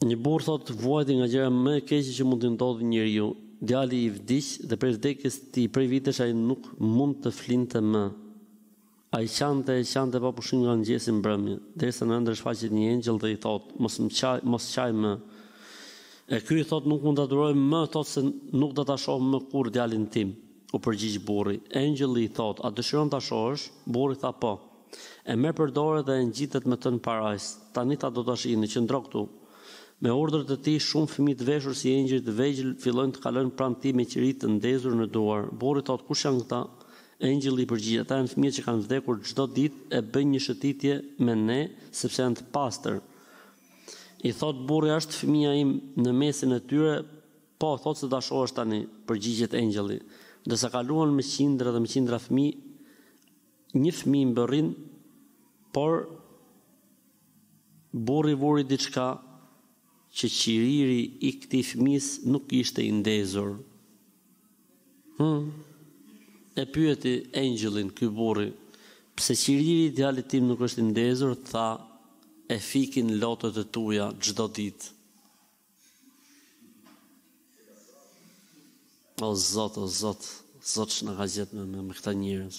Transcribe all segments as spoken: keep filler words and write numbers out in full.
Një burr thotë vuajti nga gjëra më e keqe që mund të ndodhë njeriu. Djali i vdiq dhe prej vdekjes ti prej vitesh ai nuk mund të flinte më. Ai qante e qante pa pushim nga mëngjesi mbrëmje, derisa në ëndër shfaqet një engjëll dhe i thotë, mos më qaj, mos qaj më. E ky i thotë nuk mund ta duroj më, thotë se nuk do ta shoh më kur djalin tim. U përgjigj burri. Engjëlli i thotë, a dëshiron ta shohësh? Burri tha po. E merr për dorë dhe e ngjitet me të në parajs. Tani ta do ta shihni, qëndro këtu. Me urdhër të tij, shumë fëmijë të veshur si engjëj të vegjël fillojnë të kalojnë pranë tij me qiri të ndezur në duar. Burri thotë, kush janë këta? Engjëlli i përgjigj, ata janë fëmijët që kanë vdekur çdo ditë e bëjnë një shëtitje me ne sepse janë të pastër. I thotë burri, është fëmia im në mesin e tyre? Po, thotë se ta shohësh tani, përgjigjet engjëlli. Ndërsa kaluan me qindra dhe me qindra fëmijë, një fëmijë mbërrin, por burri vuri diçka që qiriri i këtij fëmijës nuk ishte i ndezur. Hmm. E pyeti engjëllin ky burri, pse qiriri i djalit tim nuk është i ndezur? Tha, e fikin lotët e tuja çdo ditë. O Zot, o Zot, Zot që na ka gjetë me, me, me këta njerëz.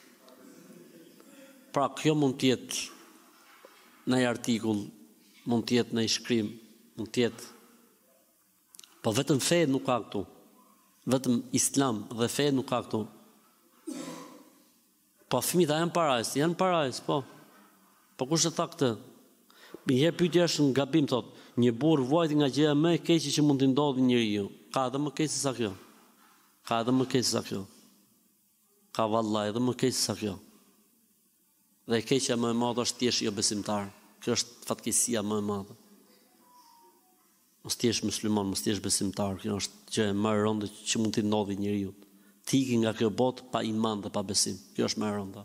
Pra, kjo mund të jetë në një artikull, mund të jetë në një shkrim, mund të jetë. Po vetëm fe nuk ka këtu. Vetëm Islam dhe fe nuk ka këtu. Po fëmijët janë parajs, janë parajs, po. Po kush e tha këtë? Një herë pyetja është në gabim, thotë, një burr vuajti nga gjëja më e keqe që mund të ndodhë njeriu. Ka edhe më keq se sa kjo. Ka edhe më keq se sa kjo. Ka vallahi edhe më keq se sa kjo. Dhe e keqja më e madhe është t'jesh jo besimtar. Kjo është fatkeqësia më e madhe. Mos t'jesh musliman, mos t'jesh besimtar. Kjo është gjë më e rëndë që mund të ndodhë njeriu. Tiki nga kjo botë pa iman dhe pa besim. Kjo është më e rënda.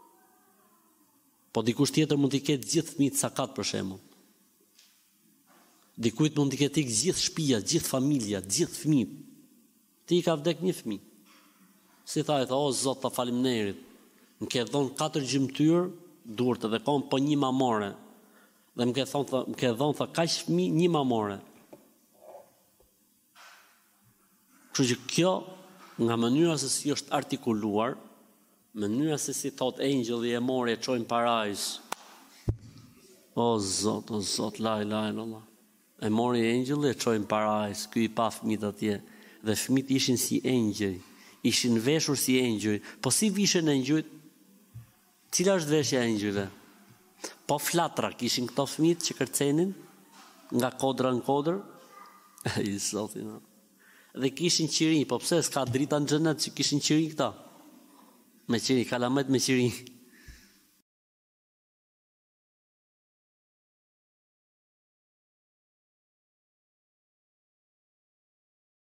Po dikush tjetër mund t'i ketë gjithë fëmijët sakat për shembull. Dikujt mund t'i ketë gjithë shtëpia, gjithë familja, gjithë fëmijët. Ti ka vdek një fëmijë. Si tha, e tha, o Zot, ta faleminderit. Më ke dhënë katër gjymtyr durtë dhe kam po një mamore. Dhe më ke thonë, më ke dhënë tha kaq fëmijë një mamore. Kështu që kjo nga mënyra se si është artikuluar, mënyra se si thot engjëlli e mori e çojnë parajs. O Zot, o Zot, la ilaha illallah. E mori engjëlli e çojnë parajs, ky i pa fëmijët atje, dhe fëmijët ishin si engjëj, ishin veshur si engjëj. Po si vishen engjëjt? Cila është veshja e engjëjve? Po flatra kishin këto fëmijët që kërcenin nga kodra në kodër? I Zotin. Dhe kishin qiri, po pse s'ka drita në xhenet që kishin qiri këta? Me qiri, Kalamet me qiri.